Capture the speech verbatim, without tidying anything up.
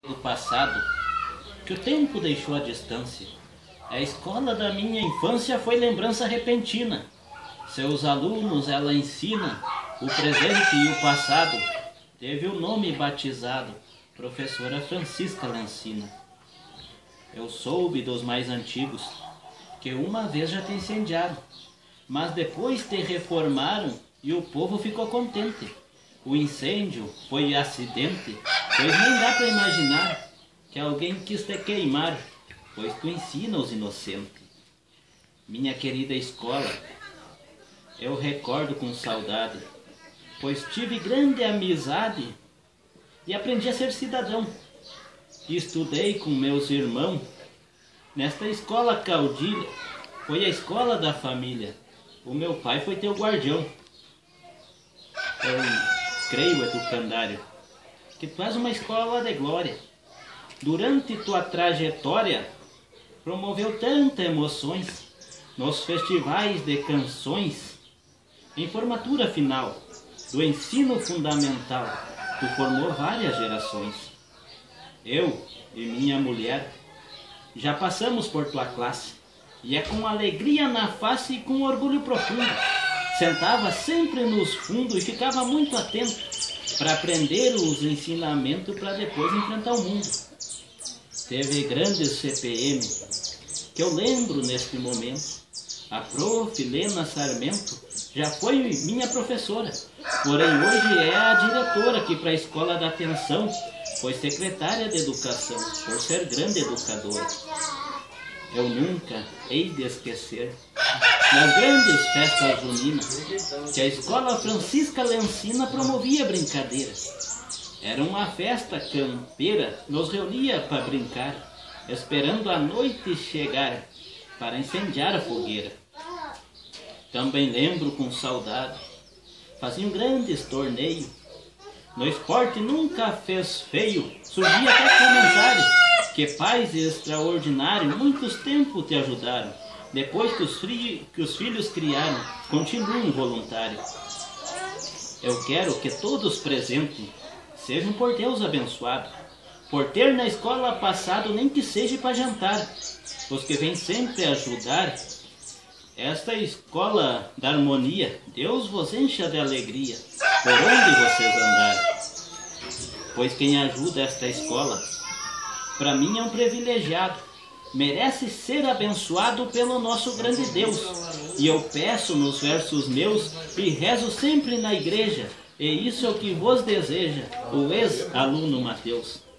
Do passado, que o tempo deixou à distância. A escola da minha infância foi lembrança repentina. Seus alunos ela ensina, o presente e o passado. Teve o nome batizado, professora Francisca Lancina. Eu soube dos mais antigos, que uma vez já te incendiaram, mas depois te reformaram e o povo ficou contente. O incêndio foi acidente, pois nem dá para imaginar que alguém quis te queimar, pois tu ensina os inocentes. Minha querida escola, eu recordo com saudade, pois tive grande amizade e aprendi a ser cidadão. Estudei com meus irmãos nesta escola caudilha, foi a escola da família. O meu pai foi teu guardião. Eu creio, educandário, que tu és uma escola de glória. Durante tua trajetória, promoveu tantas emoções nos festivais de canções. Em formatura final do ensino fundamental, tu formou várias gerações. Eu e minha mulher já passamos por tua classe, e é com alegria na face e com orgulho profundo. Sentava sempre nos fundos e ficava muito atento para aprender os ensinamentos para depois enfrentar o mundo. Teve grandes C P M que eu lembro neste momento. A prof. Lena Sarmento já foi minha professora, porém hoje é a diretora que para a escola da atenção foi secretária de educação, por ser grande educadora. Eu nunca hei de esquecer, nas grandes festas juninas, que a escola Francisca Lancina promovia brincadeiras. Era uma festa campeira, nos reunia para brincar, esperando a noite chegar para incendiar a fogueira. Também lembro com saudade, faziam grandes torneios. No esporte nunca fez feio, surgia até comentário que pais extraordinários muitos tempos te ajudaram. Depois que os, fri, que os filhos criaram, continuam voluntário. Eu quero que todos presentes sejam por Deus abençoados, por ter na escola passado nem que seja para jantar. Os que vêm sempre ajudar esta escola da harmonia, Deus vos encha de alegria por onde vocês andarem. Pois quem ajuda esta escola, para mim é um privilegiado, merece ser abençoado pelo nosso grande Deus. E eu peço nos versos meus e rezo sempre na igreja, e isso é o que vos deseja o ex-aluno Mateus.